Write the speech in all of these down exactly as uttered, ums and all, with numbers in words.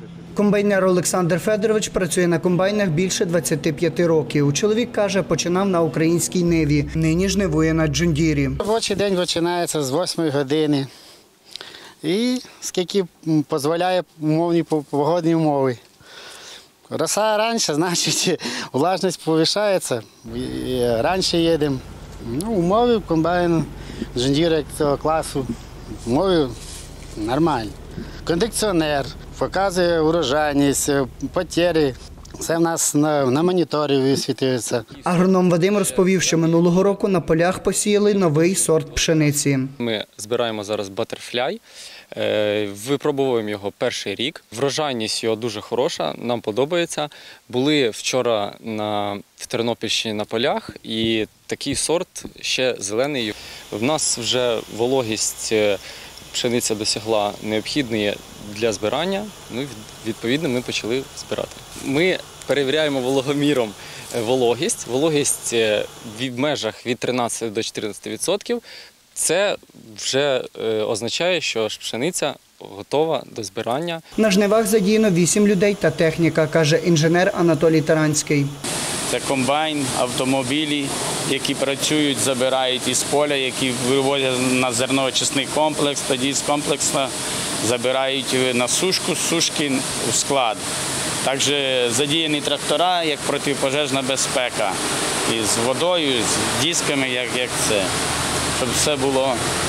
Комбайнер Олександр Федорович працює на комбайнах більше двадцяти п'яти років. Чоловік каже, починав на українській Ниві, нині жнивує на Джондірі. Робочий день починається з восьмої години. І скільки дозволяє умовні погодні умови. Роса раніше, значить, влажність повищається, раніше їдемо. Ну, умови комбайну, Джондіра цього класу, умови нормальні. Кондиціонер, показує урожайність, потери. Це в нас на, на моніторі висвітлюється. Агроном Вадим розповів, що минулого року на полях посіяли новий сорт пшениці. Ми збираємо зараз батерфляй, випробовуємо його перший рік. Врожайність його дуже хороша, нам подобається. Були вчора на, в Тернопільщині на полях, і такий сорт ще зелений. В нас вже вологість пшениця досягла необхідної для збирання, ну, відповідно, ми почали збирати. Ми перевіряємо вологоміром вологість. Вологість в межах від тринадцяти до чотирнадцяти відсотків. Це вже означає, що пшениця готова до збирання. На жнивах задіяно вісім людей та техніка, каже інженер Анатолій Таранський. Це комбайн, автомобілі, які працюють, забирають із поля, які вивозять на зерноочисний комплекс, тоді з комплексу забирають на сушку, з сушки в склад. Також задіяні трактора, як протипожежна безпека, із водою, з дисками, як, як це, щоб все було,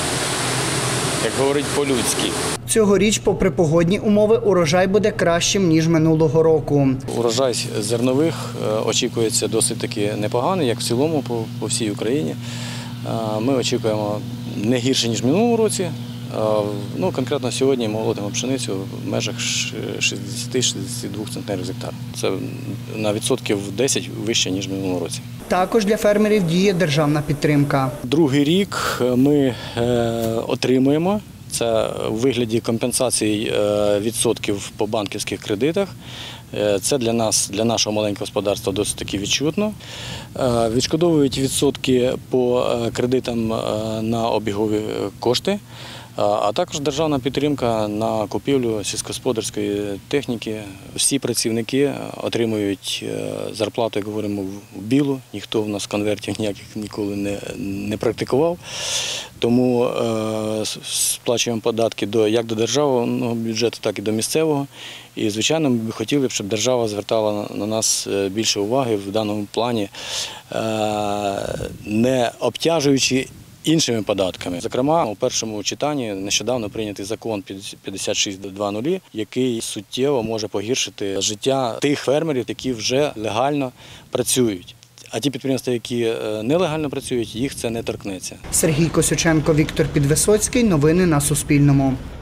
як говорить, по-людськи. Цьогоріч, попри погодні умови, урожай буде кращим, ніж минулого року. Урожай зернових очікується досить таки непоганий, як в цілому по, по всій Україні. Ми очікуємо не гірше, ніж в минулому році. Ну, конкретно сьогодні ми молотимо пшеницю в межах шістдесят - шістдесят два центнерів з гектара. Це на відсотків десять вище, ніж в минулому році. Також для фермерів діє державна підтримка. Другий рік ми отримуємо. Це у вигляді компенсацій відсотків по банківських кредитах. Це для нас, для нашого маленького господарства досить таки відчутно. Відшкодовують відсотки по кредитам на обігові кошти, а також державна підтримка на купівлю сільськогосподарської техніки. Всі працівники отримують зарплату, як говоримо, в білу. Ніхто в нас конвертів ніяких ніколи не, не практикував. Тому е, сплачуємо податки до, як до державного бюджету, так і до місцевого. І, звичайно, ми б хотіли, щоб держава звертала на нас більше уваги в даному плані, е, не обтяжуючи іншими податками. Зокрема, у першому читанні нещодавно прийнятий закон п'ятдесят шість двадцять, який суттєво може погіршити життя тих фермерів, які вже легально працюють. А ті підприємства, які нелегально працюють, їх це не торкнеться. Сергій Косюченко, Віктор Підвисоцький. Новини на Суспільному.